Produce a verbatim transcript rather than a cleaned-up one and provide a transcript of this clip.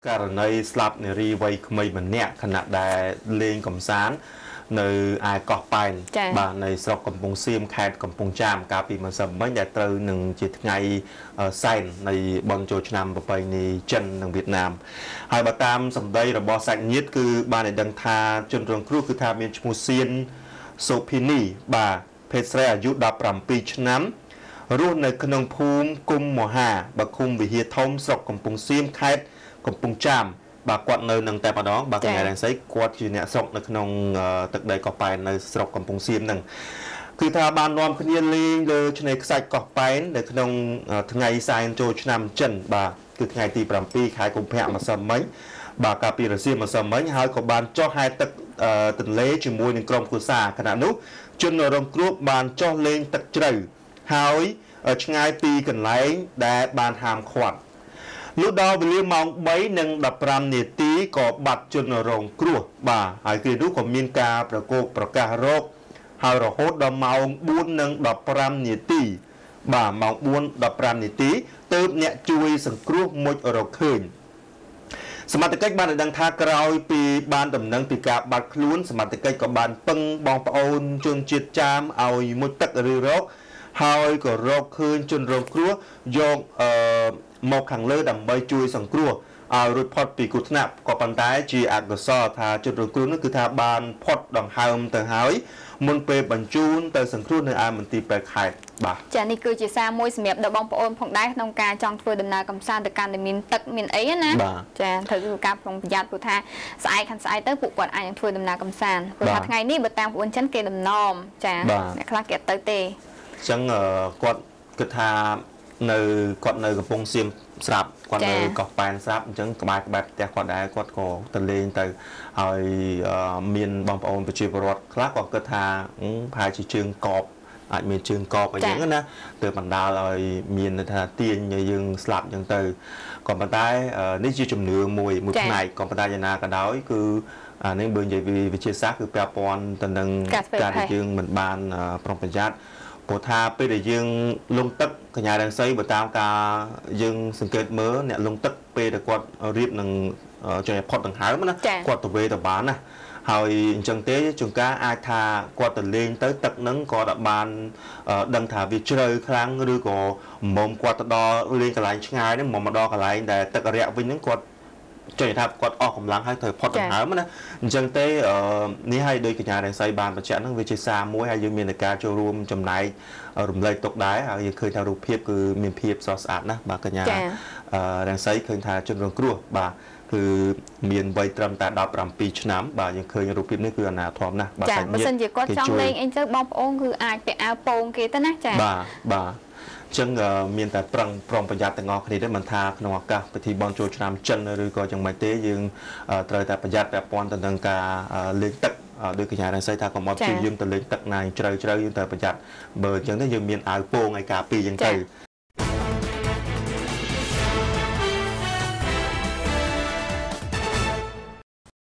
ករណីស្លាប់នារីវ័យក្មេងម្នាក់ខណៈដែលលេងកំសាន្តនៅឯកោះប៉ែនបាទនៅស្រុកកំពង់សៀមខេត្តកំពង់ចាមកាលពីម្សិលមិញដែលត្រូវនឹងជាថ្ងៃសែននៃបុណ្យចូលឆ្នាំប្រពៃណីចិននិងវៀតណាមហើយបើតាមសម្ដីរបស់សាច់ញាតិគឺបានឲ្យដឹងថាជនរងគ្រោះគឺថាមានឈ្មោះសៀនសូភីនីបាទភេទស្រីអាយុដប់ប្រាំពីរឆ្នាំរស់នៅក្នុងភូមិគុំមហាបឃុំវិហារធំស្រុកកំពង់សៀមខេត្តកំពង់ចាមបាទគាត់នៅនឹងតែម្ដងបាទកញ្ញារងសីគាត់ជាអ្នកស្រុកនៅក្នុងទឹកដីកោះប៉ែននៅស្រុកកំពង់សៀមហ្នឹងគឺថាបាននាំគ្នាលេងលើឆ្នេរខ្សាច់កោះប៉ែននៅក្នុងថ្ងៃសែនចូលឆ្នាំចិនបាទគឺថ្ងៃទីប្រាំពីរខែកុម្ភៈម្សិលមិញបាទកាលពីរសៀលម្សិលមិញហើយក៏បានចុះហែលទឹកទន្លេជាមួយនឹងក្រុមគ្រួសារខណៈនោះជនរងគ្រោះបានចុះលេងទឹកជ្រៅហើយឆ្ងាយពីកន្លែងដែលបានហាមឃាត់លុះដល់វេលាម៉ោងបីនិងដប់ប្រាំនាទីក៏បាត់ជនរងគ្រោះបាទហើយគ្រានោះក៏មានការប្រកោកប្រកាសរោគហើយរហូតដល់ម៉ោងបួននិងដប់ប្រាំនាទីបាទម៉ោងបួនដប់ប្រាំនាទីទើបអ្នកជួយសង្គ្រោះមុជរកឃើញសមត្ថកិច្ចបានឲ្យដឹងថាក្រោយពីបានដំណឹងពីការបាត់ខ្លួនសមត្ថកិច្ចក៏បានពឹងបងប្អូនជនជាតិចាមឲ្យមុជទឹកឬរោគហើយក៏រកឃើញជនរងគ្រោះយកអឺមកខាងលើដើម្បីជួយសង្គ្រោះឲ្យរួចផុតពីគ្រោះថ្នាក់ក៏ប៉ុន្តែជាអកុសលថាជនរងគ្រោះនោះគឺថាបានផុតដង្ហើមទៅហើយមុនពេលបញ្ជូនទៅសង្គ្រោះនៅឯមន្ទីរពេទ្យខេត្តបាទចានេះគឺជាសារមួយសម្រាប់ដល់បងប្អូនផងដែរក្នុងការចង់ធ្វើដំណើរកម្សាន្តទៅកាន់តែមានទឹកមានអីណាចាត្រូវការប្រុងប្រយ័ត្នព្រោះថាស្អែកខាងស្អែកទៅពួកគាត់អាចនឹងធ្វើដំណើរកម្សាន្តព្រោះថាថ្ងៃនេះបើតាមប្អូនចិនគេដំណំចាអ្នកខ្លះគេអត់ទៅទេអញ្ចឹងគាត់គិតថានៅគាត់នៅកំពង់សៀមស្រាប់គាត់នៅកោះប៉ែនស្រាប់អញ្ចឹងក្បែរក្បែរផ្ទះគាត់ដែរគាត់ក៏ទៅលេងទៅហើយមានបងប្អូនប្រជាពលរដ្ឋខ្លះក៏គិតថាប្រហែលជាជើងកបអាចមានជើងកបអីចឹងណាទៅបណ្ដាលឲ្យមានថាទាញយើងស្លាប់អញ្ចឹងទៅក៏ប៉ុន្តែនេះជាជំនឿមួយមួយផ្នែកក៏ប៉ុន្តែយ៉ាងណាក៏ដោយគឺអានេះបើនិយាយវិទ្យាសាស្ត្រគឺពាក់ព័ន្ធទៅនឹងការដែលយើងមិនបានប្រុងប្រយ័ត្នព្រោះថាពេលដែលយើងលងទឹកកញ្ញារងសីបើតាមការយើងសង្កេតមើលអ្នកលងទឹកពេលដែលគាត់រៀបនឹងចុយផុតដង្ហើមណាគាត់ទៅវេទៅបានណាហើយអញ្ចឹងទេជួនកាលអាចថាគាត់ទៅលេងទៅទឹកនឹងគាត់អាចបានដឹងថាវាជ្រៅខ្លាំងឬក៏មុំគាត់ទៅដល់លេងកន្លែងឆ្ងាយហ្នឹងមុំមកដល់កន្លែងដែលទឹករាក់វិញហ្នឹងគាត់ចុយថាគាត់អស់កម្លាំងហើយត្រូវផុតដង្ហើមណាអញ្ចឹងទេនេះហើយដោយកញ្ញារងសីបានបញ្ជាក់ហ្នឹងវាជាសារមួយហើយយើងមានការចូលរួមចំណែករំលែកទុកដែរហើយយើងឃើញថារូបភាពគឺមានភាពស្រស់ស្អាតណាស់បាទកញ្ញារងសីឃើញថាជនរងគ្រោះបាទគឺមានវ័យត្រឹមតែដប់ប្រាំពីរឆ្នាំបាទយើងឃើញរូបភាពនេះគឺអនាធមណាស់បាទចា៎បើសិនជាគាត់ចង់លេងអីទៅបងប្អូនគឺអាចពាក់អាវពោងគេទៅណាចា៎បាទបាទអញ្ចឹងមានតែប្រឹងប្រុងប្រយ័ត្នទាំងអស់គ្នាទេមិនថាក្នុងឱកាសពិធីបុណ្យចូលឆ្នាំចិនឬក៏យ៉ាងម៉េចទេយើងត្រូវតែប្រយ័ត្នពាក់ព័ន្ធទៅនឹងការលេងទឹកដោយកញ្ញារងសីថាកុំឲ្យព្យាយាមទៅលេងទឹកណាជ្រៅជ្រៅយើងត្រូវប្រយ័ត្នបើអញ្ចឹងទេយើងមានអាវពោងឲ្យការពារអញ្ចឹងទៅ